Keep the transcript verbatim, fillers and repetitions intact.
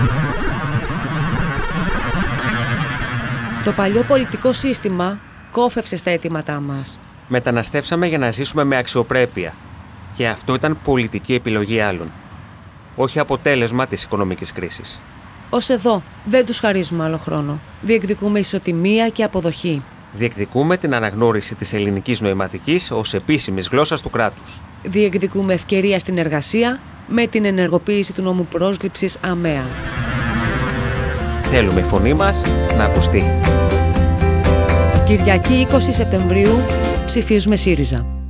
Το παλιό πολιτικό σύστημα κόφευσε στα αιτήματά μας. Μεταναστεύσαμε για να ζήσουμε με αξιοπρέπεια. Και αυτό ήταν πολιτική επιλογή άλλων. Όχι αποτέλεσμα της οικονομικής κρίσης. Ως εδώ δεν τους χαρίζουμε άλλο χρόνο. Διεκδικούμε ισοτιμία και αποδοχή. Διεκδικούμε την αναγνώριση της ελληνικής νοηματικής ως επίσημης γλώσσας του κράτους. Διεκδικούμε ευκαιρία στην εργασία με την ενεργοποίηση του νόμου πρόσληψης ΑΜΕΑ. Θέλουμε η φωνή μας να ακουστεί. Κυριακή είκοσι Σεπτεμβρίου ψηφίζουμε ΣΥΡΙΖΑ.